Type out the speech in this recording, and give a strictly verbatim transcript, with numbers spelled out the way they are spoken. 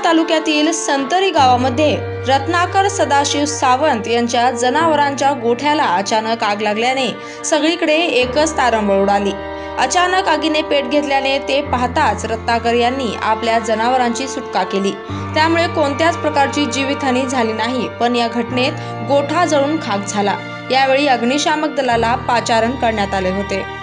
तालुक्यातील संतरी गावामध्ये रत्नाकर सदाशिव सावंत यांच्या जनावरांच्या गोठ्याला अचानक आग लागल्याने सगळीकडे एकच तारंबळ उडाली। अचानक आगीने पेट घेतल्याने ते पाहताच रत्नाकर यांनी आपल्या जनावरांची सुटका केली। त्यामुळे कोणत्याच प्रकारची जीवितहानी झाली नाही, पण या घटनेत गोठा जळून खाक झाला। यावेळी अग्निशामक दलाला पाचारण करण्यात आले होते।